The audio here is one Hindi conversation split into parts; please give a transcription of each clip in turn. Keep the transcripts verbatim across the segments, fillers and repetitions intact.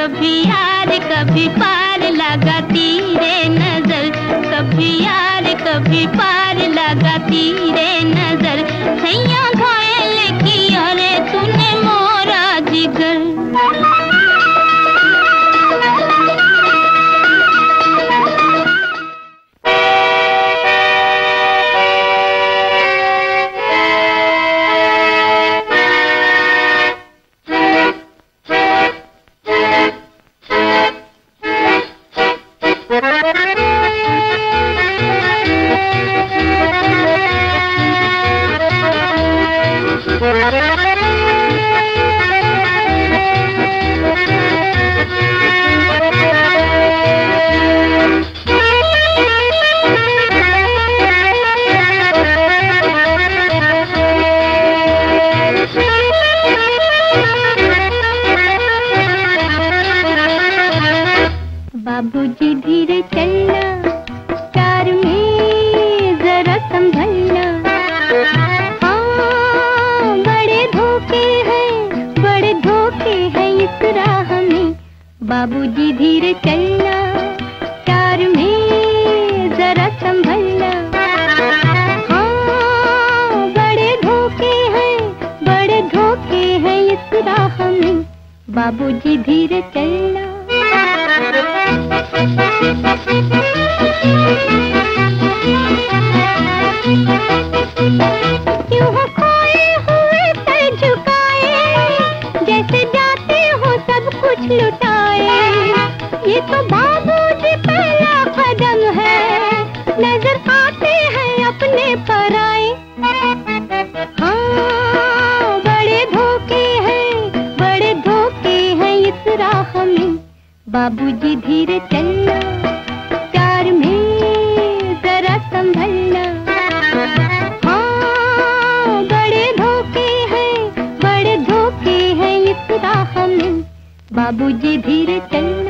कभी यार कभी पार लगाती रे नजर, कभी यार कभी पार लगाती रे नजर। सैया घायल किया रे तूने मोरा जिगर। बाबूजी धीरे चलना, प्यार में जरा संभलना। हाँ बड़े धोखे हैं, बड़े धोखे हैं इस राह में। बाबूजी धीरे चलना, प्यार में जरा संभलना। हाँ बड़े धोखे हैं, बड़े धोखे हैं इस राह में। बाबूजी धीरे चलना। क्यों हो खोए हुए सर झुकाए, जैसे जाते हो सब कुछ लुटाए। ये तो बाबूजी पहला कदम है, नजर आते हैं अपने पराए। हाँ बड़े धोखे हैं, बड़े धोखे हैं इस राह में। बाबूजी धीरे चलना, प्यार में जरा संभलना। हाँ बड़े धोखे हैं, बड़े धोखे हैं इस राह में। बाबूजी धीरे चलना।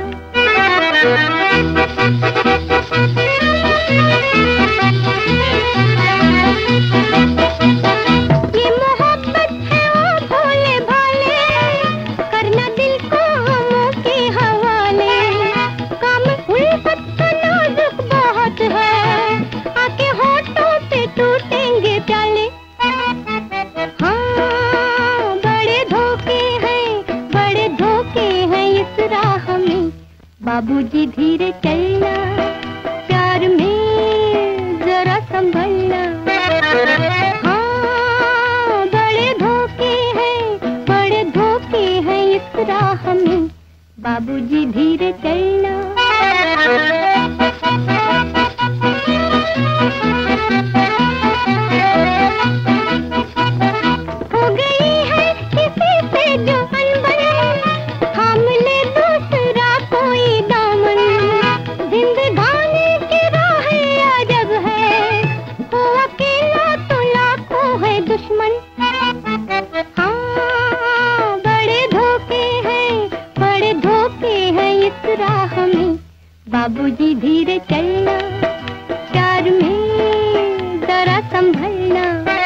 ये मोहब्बत है ओ भोले भाले, करना दिल को हमों के हवाले। काम उल्फत का नाजुक बहुत है, आके होठों पे टूटेंगे प्याले। हाँ बड़े धोखे हैं, बड़े धोखे हैं इस राह में। बाबूजी धीरे चलना, प्यार में जरा संभलना। हाँ बड़े धोखे हैं, बड़े धोखे हैं इस राह में। बाबूजी धीरे चलना। हो गई है किसी से जो अनबन, थाम ले दूसरा कोई दामन। जिंदगानी की राह अजब है, वो अकेला तो लाखों है दुश्मन। हाँ बड़े धोखे हैं, बड़े धोखे हैं इस राह में। बाबूजी धीरे चलना, प्यार में जरा संभलना।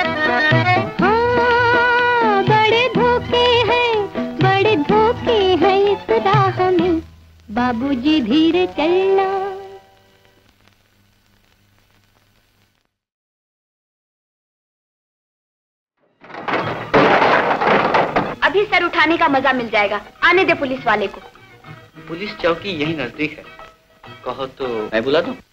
हाँ बड़े धोखे हैं, बड़े धोखे हैं इस राह में। बाबूजी धीरे चलना। अभी सर उठाने का मजा मिल जाएगा, आने दे पुलिस वाले को। पुलिस चौकी यही नजदीक है, कहो तो मैं बुला दूं?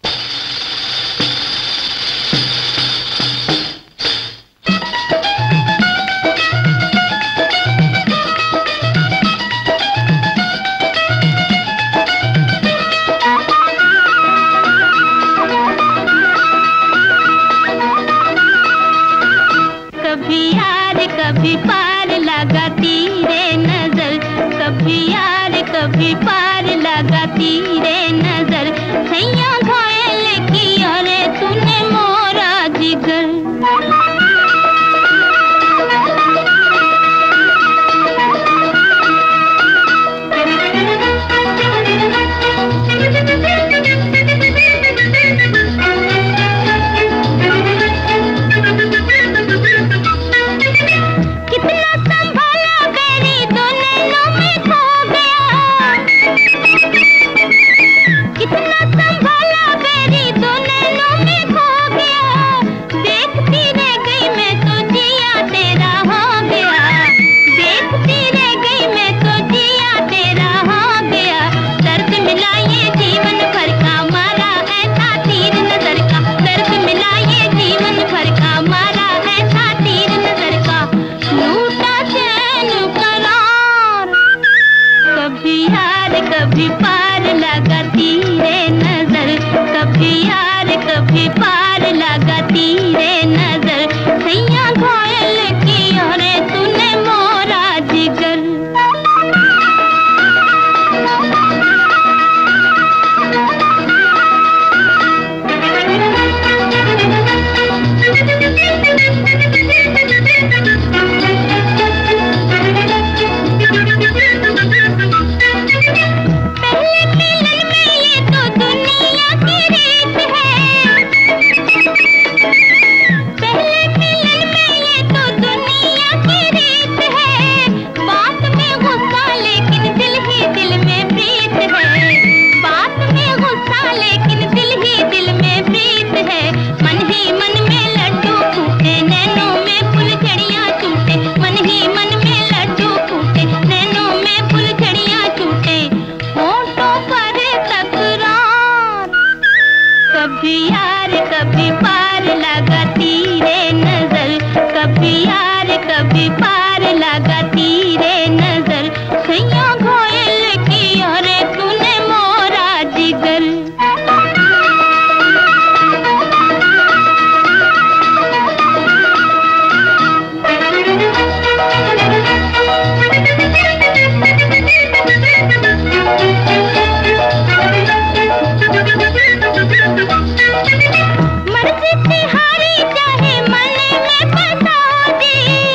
कभी यार कभी पार लगाती रे नजर, कभी यार कभी पार लगाती रे नजर। सैया घायल किया रे तूने मोरा जिगर। कितना संभाला मेरी दो नैनों में खो गया। कभी पार लगाती रे नजर, कभी यार कभी पार लगाती रे नजर। सैया घायल किया रे तूने मोरा जिगर। कभी यार कभी पार लगाती रे नजर, कभी यार कभी पार लगाती रे नजर। सैया घायल किया रे तूने मोरा जिगर। मर्जी तिहारी चाहे मन में बसा दी,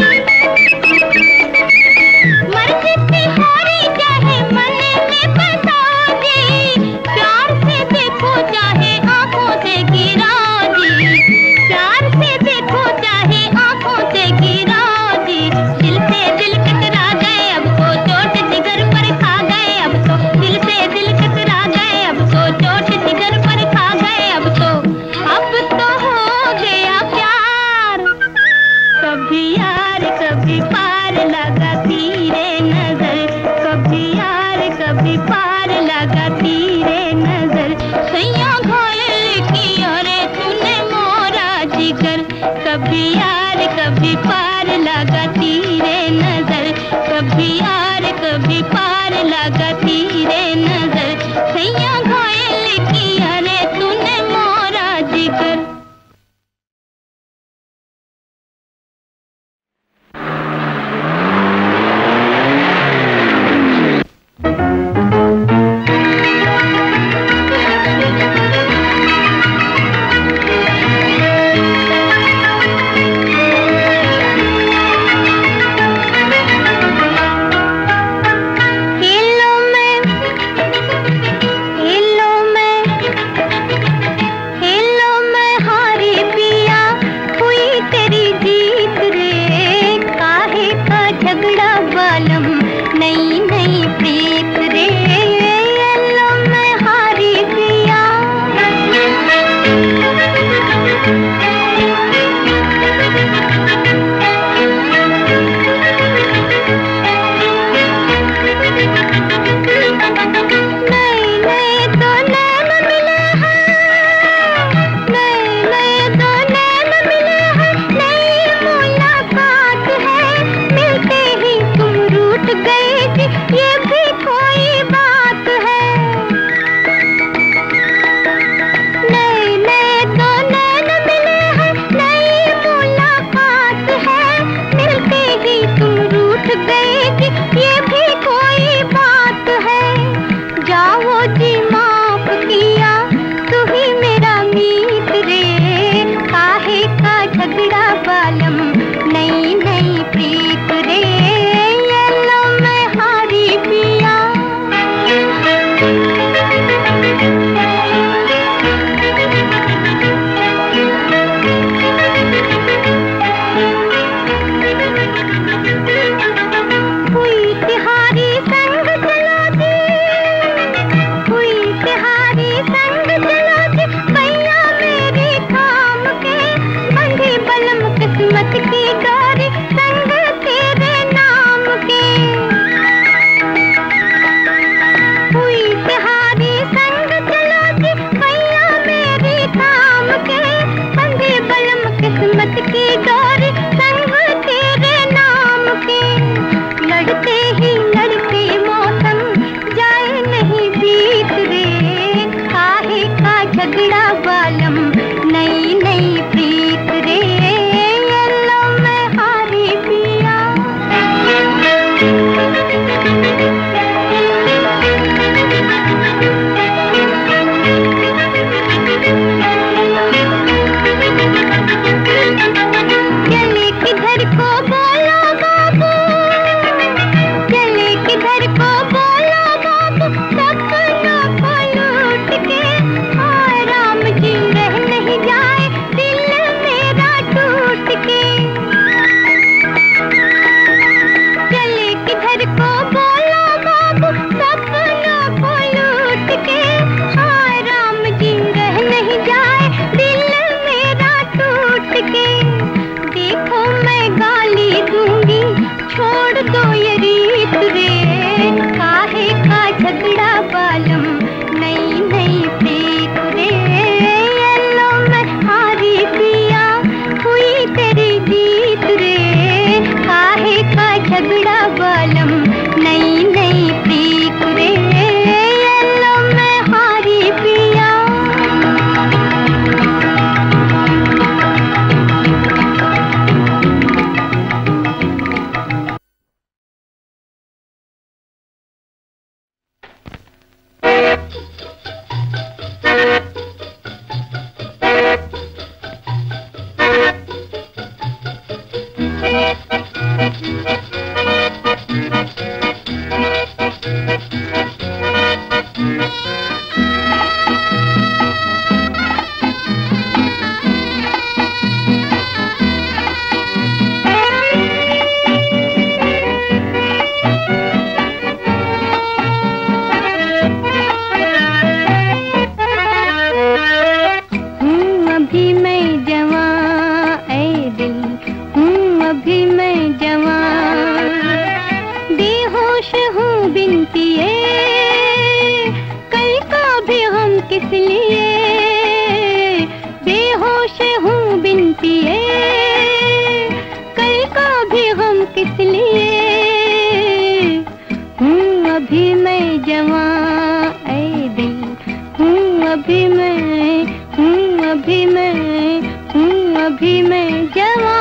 मर्जी तिहारी चाहे मन में बसा दी। प्यार से देखो चाहे आंखों से गिरा दी, प्यार से देखो चाहे आंखों से गिरा दी। दिल से दिल टकरा गए अब तो चोट जिगर पर खा गए, अब तो दिल से दिल टकरा गए अब तो चोट जिगर पर खा गए। अब तो अब तो हो गया प्यार। कभी यार कभी पार लगाती रे नजर, कभी यार कभी पार लगाती रे नजर। सैया घायल किया रे तूने मोरा जिगर। कभी यार कभी पार लगाती रे नजर, कभी यार कभी पार लगाती रे नजर। सैया घायल किया रे तूने मोरा जिगर। खेलों में मैं जवां ऐ दिल हूँ अभी मैं हूँ अभी मैं हूँ अभी मैं जवां।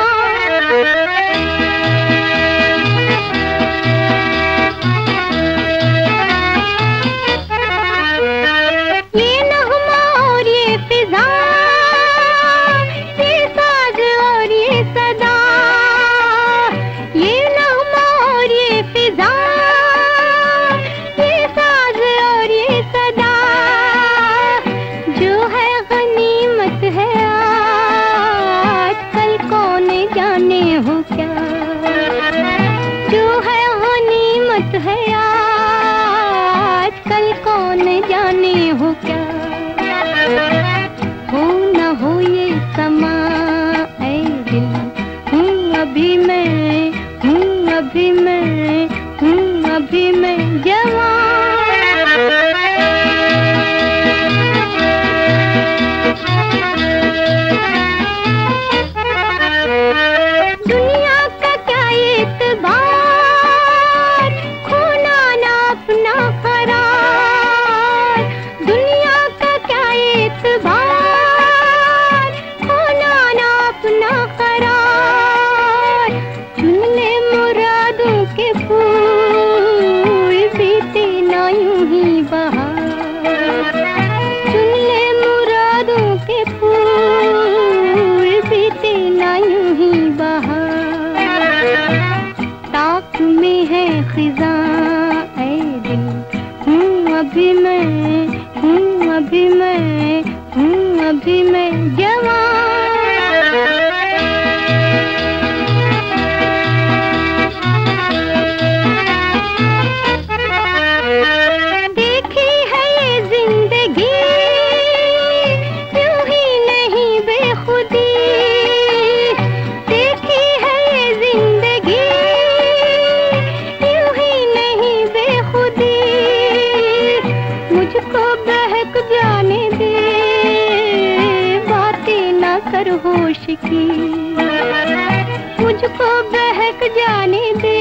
मुझको बहक जाने दे,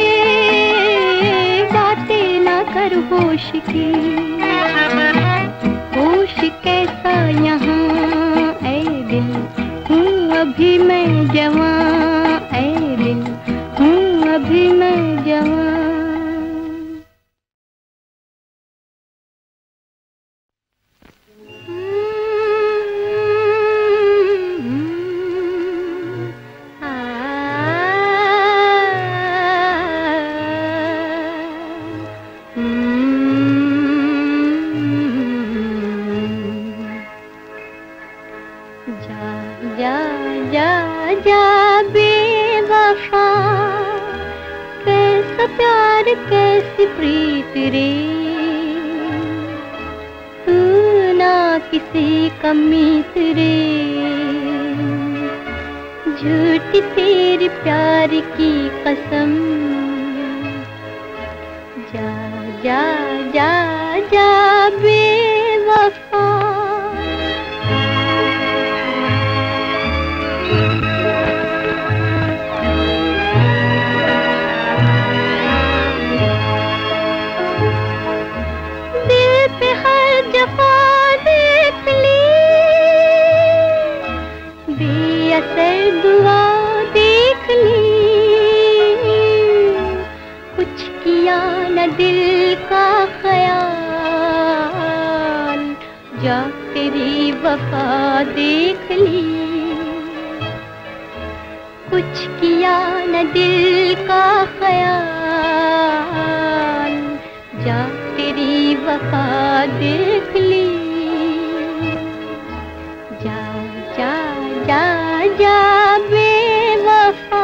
बातें ना कर होश की। होश कैसा यहाँ ऐ दिल, हूँ अभी मैं जवां, ऐ दिल हूँ अभी मैं जवां। कैसी प्रीत रे, तू ना किसी का मीत रे, झूठी तेरी प्यार की कसम। जा जा जा जा बेवफा, असर दुआ देख ली, कुछ किया न दिल का ख्याल, जा तेरी वफा देख ली। कुछ किया न दिल का ख्याल, जा तेरी वफा देख ली। जा जा जा जा बेवफा,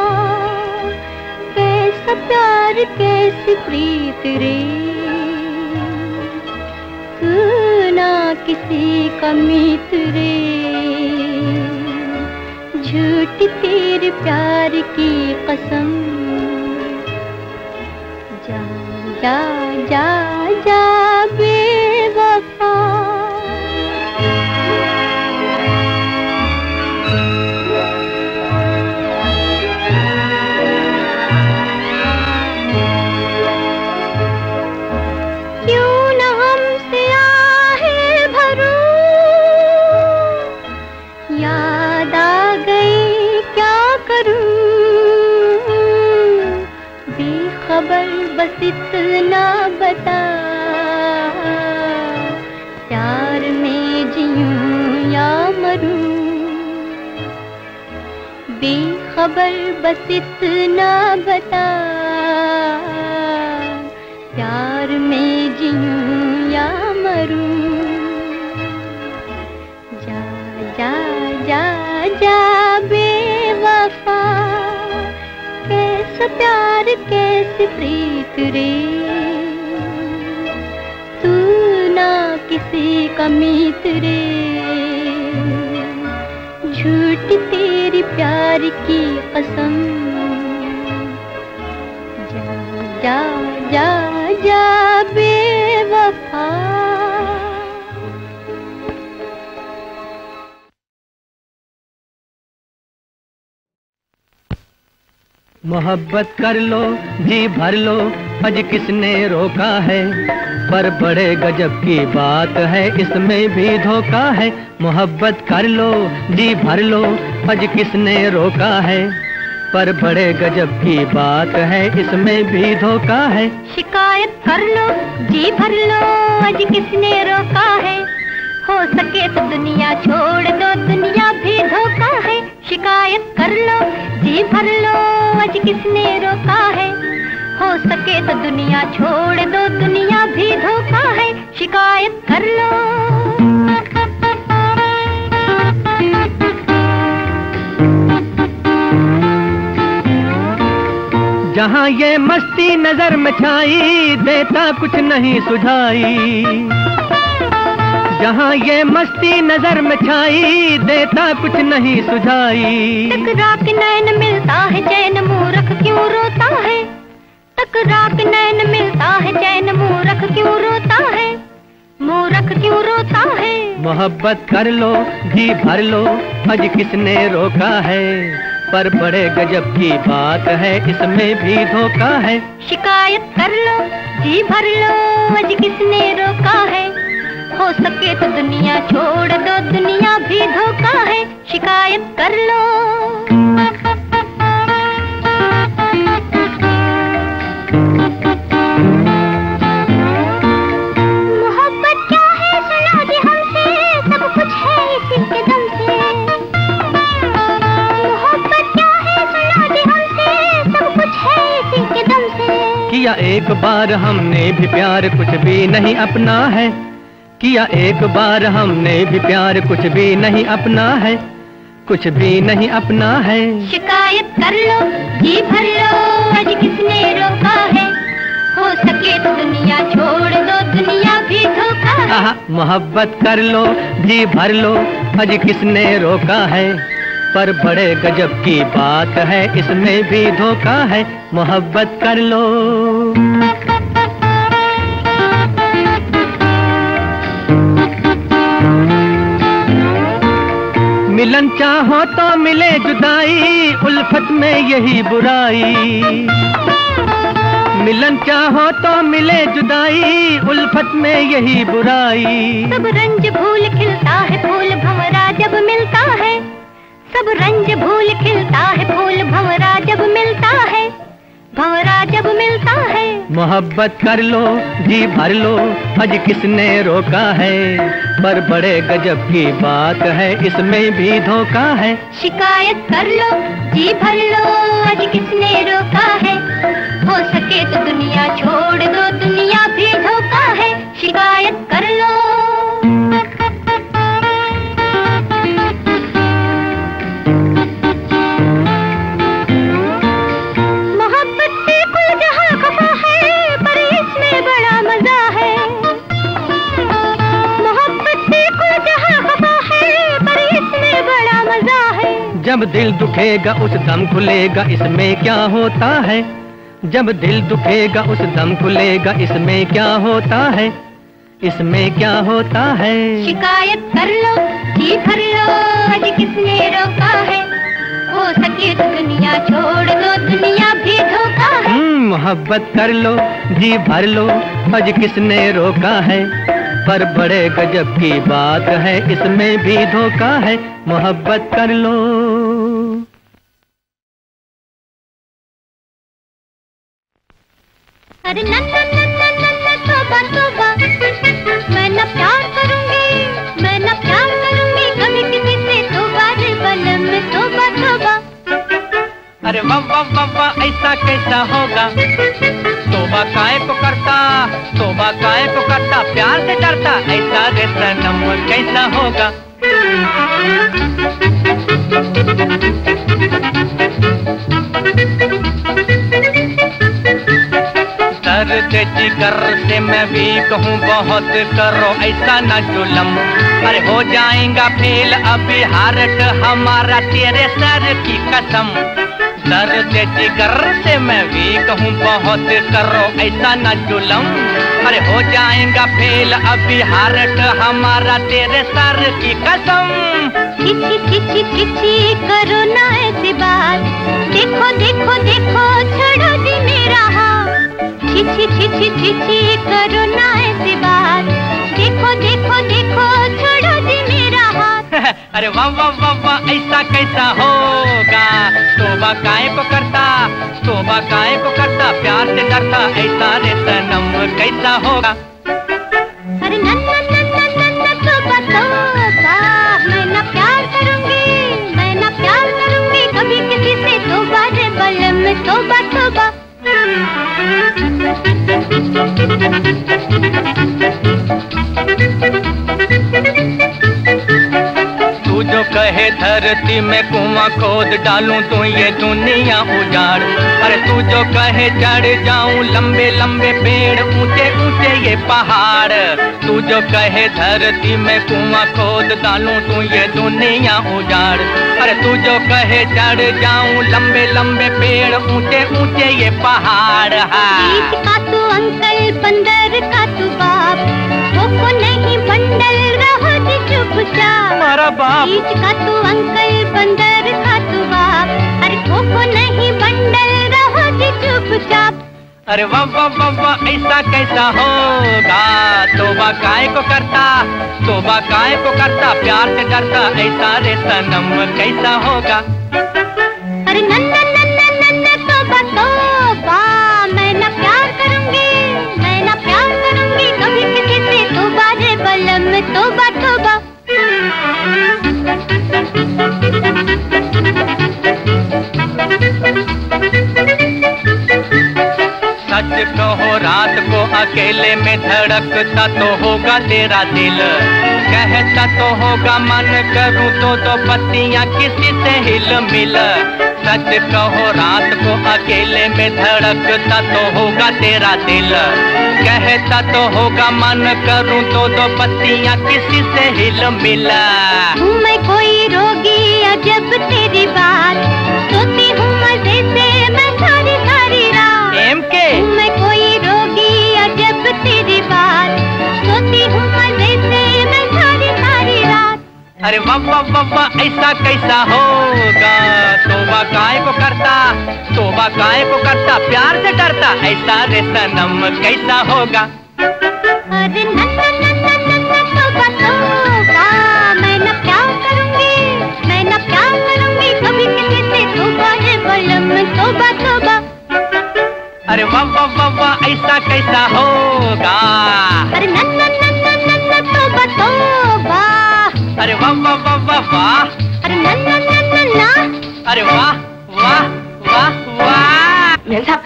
कैसा प्यार कैसी प्रीत रे, तू ना किसी का मीत रे, झूठी तेरे प्यार की कसम। जा जा जा जा बेवफा। बस इतना बता, प्यार में जीऊं या मरूं, बेखबर बस इतना बता, प्यार में जीऊं या मरूं। जा जा जा जा बेवफा, कैसा प्यार कैसी प्रीत रे, तू ना किसी का मीत रे, झूठी तेरी प्यार की कसम। जा जा जा जा बेवफा। मोहब्बत कर लो जी भर लो, आज किसने रोका है, पर बड़े गजब की बात है, इसमें भी धोखा है। मोहब्बत कर लो जी भर लो, आज किसने रोका है, पर बड़े गजब की बात है, इसमें भी धोखा है। शिकायत कर लो जी भर लो, आज किसने रोका है, हो सके तो दुनिया छोड़ दो, दुनिया भी धोखा है। शिकायत कर लो जी भर लो, आज किसने रोका है, हो सके तो दुनिया छोड़ दो, दुनिया भी धोखा है। शिकायत कर लो। जहाँ ये मस्ती नजर में छाई, देता कुछ नहीं सुझाई, जहाँ ये मस्ती नजर में छाई, देता कुछ नहीं सुझाई। टकरा के नैन मिलता है चैन, मूर्ख क्यों रोता है, टकरा के नैन मिलता है चैन, मूर्ख क्यों रोता है, मूर्ख क्यों रोता है। मोहब्बत कर लो जी भर लो, आज किसने रोका है, पर बड़े गजब की बात है, इसमें भी धोखा है। शिकायत कर लो जी भर लो, आज किसने रोका है, हो सके तो दुनिया छोड़ दो, दुनिया भी धोखा है। शिकायत कर लो। मोहब्बत क्या है सुना दे हमसे, सब कुछ है इसी के दम से। मोहब्बत क्या है सुना दे हमसे, सब कुछ है इसी के दम से। किया एक बार हमने भी प्यार, कुछ भी नहीं अपना है, किया एक बार हमने भी प्यार, कुछ भी नहीं अपना है, कुछ भी नहीं अपना है। शिकायत कर लो जी भर लो, आज किसने रोका है, हो सके तो दुनिया छोड़ दो, दुनिया भी धोखा है। आहा, मोहब्बत कर लो जी भर लो, आज किसने रोका है, पर बड़े गजब की बात है, इसमें भी धोखा है। मोहब्बत कर लो। मिलन चाहो तो मिले जुदाई, उल्फत में यही बुराई, मिलन चाहो तो मिले जुदाई, उल्फत में यही बुराई। सब रंज भूल खिलता है फूल भंवरा जब मिलता है, सब रंज भूल खिलता है फूल भंवरा जब मिलता है, भंवरा जब मिलता है। मोहब्बत कर लो जी भर लो, आज किसने रोका है, पर बड़े गजब की बात है, इसमें भी धोखा है। शिकायत कर लो जी भर लो, आज किसने रोका है, हो सके तो दुनिया छोड़ दो, दुनिया भी धोखा है। शिकायत कर लो। मोहब्बत से कुल जहां खफा है, पर इसमें बड़ा मजा है, मोहब्बत से कुल जहां खफा है, पर इसमें बड़ा मजा है। जब दिल दुखेगा उस दम खुलेगा, इसमें क्या होता है, जब दिल दुखेगा उस दम खुलेगा, इसमें क्या होता है, इसमें क्या होता है। शिकायत कर लो जी भर लो, आज किसने रोका है, हो सके तो दुनिया छोड़ दो, दुनिया भी धोखा है। मोहब्बत कर लो जी भर लो, आज किसने रोका है, पर बड़े गजब की बात है, इसमें भी धोखा है। मोहब्बत कर लो। अरे नन्ना नन्ना नन्ना तोबा तोबा, मैं न प्यार करूंगी, मैं न प्यार करूंगी कभी किसी से, तोबा रे बलम तोबा तोबा। अरे वाह वाह वाह वाह ऐसा कैसा होगा, तोबा काहे को करता, तोबा काहे को करता, प्यार से डरता, ऐसा रे सनम कैसा होगा। दर्द जिगर से मैं भी कहूँ बहुत, करो ऐसा न जुलम, अरे हो जाएगा फेल अभी हार्ट हमारा तेरे सर की कसम। दर्द जिगर से मैं भी कहूँ बहुत, करो ऐसा न जुलम, अरे हो जाएगा फेल अभी हार्ट हमारा तेरे सर की कसम। किची किची किची करो ना ऐसी बात, देखो देखो देखो छोड़ो जी मेरा हाथ। छिछी छिछी छिछी करो ना ऐसी बात, देखो देखो देखो छोड़ो जी मेरा हाथ। अरे वाह वाह वाह वाह ऐसा कैसा होगा, तोबा काहे को करता, तोबा काहे को करता, प्यार से डरता, ऐसा रे सनम कैसा होगा। अरे नन्ना नन्ना नन्ना तोबा तोबा, मैं न प्यार करूंगी, मैं न प्यार करूंगी कभी किसी से, तोबा रे बलम तोबा तोबा। तू जो कहे धरती में कुआं खोद डालूं तो ये दुनिया उजाड़, अरे तू जो कहे चढ़ जाऊं लंबे लंबे पेड़ ऊंचे ऊंचे ये पहाड़। तू जो कहे धरती में कुआं खोद डालूं तो ये दुनिया उजाड़, अरे तू जो कहे चढ़ जाऊं लंबे लंबे पेड़ ऊंचे ऊंचे ये पहाड़। बीच का तू अंकल बंदर का तू बाप, ठोको नहीं बंडल रहो जी चुपचाप। हमारा बाप। बीच का तू अंकल बंदर का तू बाप, अरे ठोको नहीं बंडल रहो जी चुपचाप। अरे वाह वाह वाह वाह ऐसा कैसा होगा, तोबा काहे को करता, तोबा काहे को करता, प्यार से डरता, ऐसा रे सनम कैसा होगा। अरे नन्ना नन्ना नन्ना तोबा तोबा, मैं न प्यार करूंगी, मैं न प्यार करूंगी कभी किसी से, तोबा रे बलम तोबा तोबा। सच कहो रात को अकेले में धड़कता तो होगा तेरा दिल, कहता तो होगा मन करूं तो दो पत्तियां किसी से हिल मिल। सच कहो रात को अकेले में धड़कता तो होगा तेरा दिल, कहता तो होगा मन करूं तो दो पत्तियां किसी से हिल मिल। हूँ मैं कोई रोगी अजब तेरी बात, सोती हूँ मजे से मैं सारी सारी रात। एम के हूँ मैं कोई रोगी अजब तेरी बात, सोती हूँ मजे से मैं सारी सारी रात। अरे वाह वाह वाह वाह ऐसा कैसा होगा, तोबा काहे को करता, तोबा काहे को करता, प्यार से डरता, ऐसा रे सनम कैसा होगा। अरे नन्ना नन्ना नन्ना तोबा तोबा, मैं न प्यार करूंगी, मैं न प्यार करूंगी कभी किसी से, तोबा रे बलम तोबा तोबा। अरे वाह वाह वाह वाह ऐसा कैसा होगा। अरे नन्ना नन्ना नन्ना तोबा तोबा, अरे वाह वाह वाह वाह वाह, अरे नन्ना नन्ना ना, अरे वाह वाह वाह वाह। मेम साहब।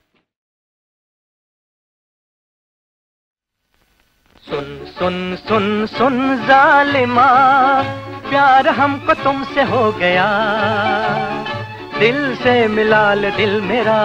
सुन सुन सुन सुन जालिमा, प्यार हमको तुमसे हो गया, दिल से मिला ले दिल मेरा,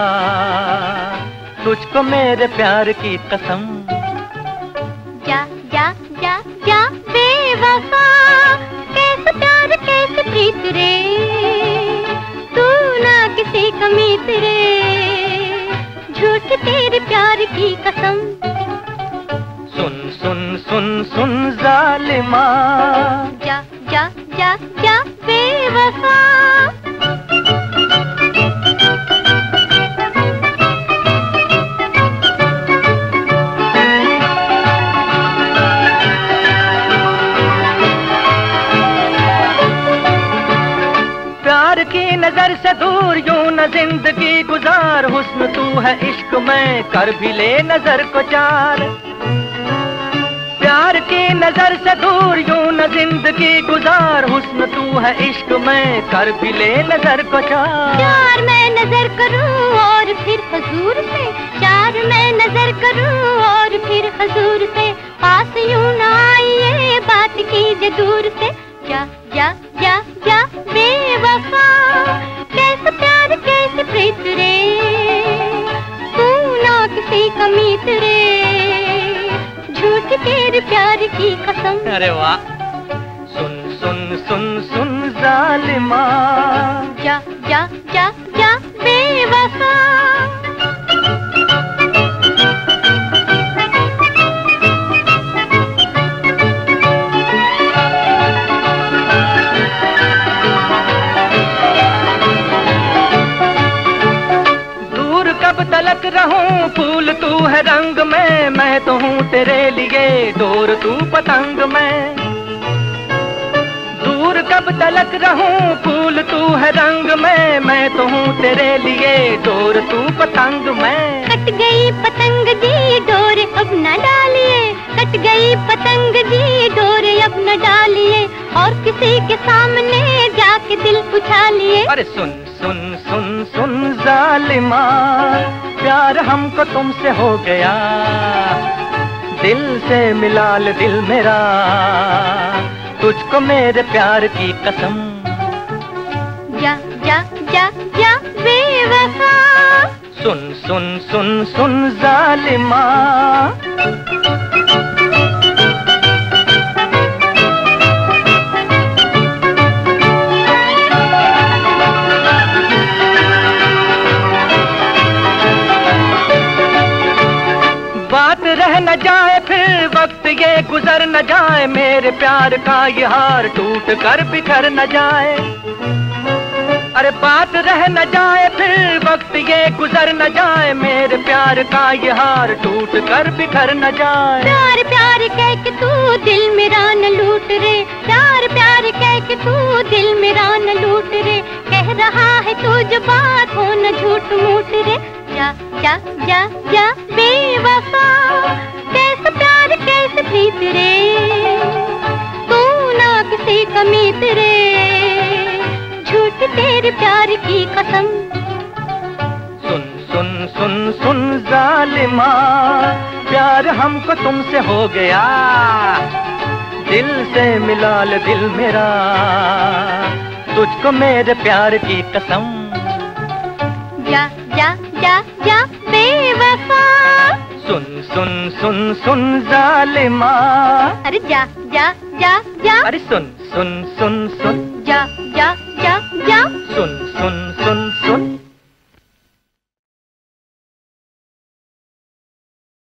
तुझको मेरे प्यार की कसम। जा जा जा जा बेवफा, कैसे प्यार कैसे प्रीत रे, तू ना किसी कमीत रे, झूठ तेरे प्यार की कसम। सुन सुन सुन सुन जालिमा, जा जा जा जा बेवफा। प्यार की नजर से दूर यूं न जिंदगी गुजार, हुस्न तू है इश्क में, कर भी ले नजर को चार। प्यार की नजर से दूर यूं न जिंदगी गुजार, हुस्न तू है इश्क में, कर भी ले नजर को चार। प्यार मैं नजर करूं और फिर हुजूर से, प्यार मैं नजर करूं और फिर हुजूर से, पास यूं न आइए बात कीजिए दूर से। जा जा जा जा बेवफा, कैसे प्यार कैसे प्रीत रे, तू ना किसी का मीत रे, झूठ तेरे प्यार की कसम। अरे वाह। सुन सुन सुन सुन जालिमा, जा जा जा जा बेवफा। कब तलक रहूं फूल तू है रंग में, मैं तो हूँ तेरे लिए डोर तू पतंग में। दूर कब तलक रहूं फूल तू है रंग में, मैं तो हूँ तेरे लिए डोर तू पतंग में। कट गई पतंग जी डोर अब न डालिए, कट गई पतंग जी डोर अब न डालिए, और किसी के सामने जाके दिल उछालिए। अरे सुन सुन सुन सुन जालिमा, प्यार हमको तुमसे हो गया, दिल से मिला ले दिल मेरा, तुझको मेरे प्यार की कसम। जा जा जा जा बेवफा। सुन सुन सुन सुन जालिमा। बात रह न जाए फिर वक्त ये गुजर न जाए, मेरे प्यार का ये हार टूट कर बिखर न जाए। अरे बात रह न जाए फिर वक्त ये गुजर न जाए, मेरे प्यार का ये हार टूट कर बिखर न जाए। प्यार प्यार कह के तू दिल मेरा न लूट रे, प्यार प्यार कह के तू दिल मेरा न लूट रे, कह रहा है तू जो बात हो न झूठ मूठ रे। जा जा जा जा बेवफा, कैसे प्यार कैसे प्रीत रे, तू ना किसी का मीत रे, झूठ तेरे प्यार की कसम। सुन सुन सुन सुन जालिमा, प्यार हमको तुमसे हो गया, दिल से मिला ले दिल मेरा, तुझको मेरे प्यार की कसम। जा जा जा जा बेवफा। सुन सुन सुन सुन जालिमा। अरे जा जा जा जा। अरे सुन सुन सुन सुन। जा जा जा जा। सुन सुन सुन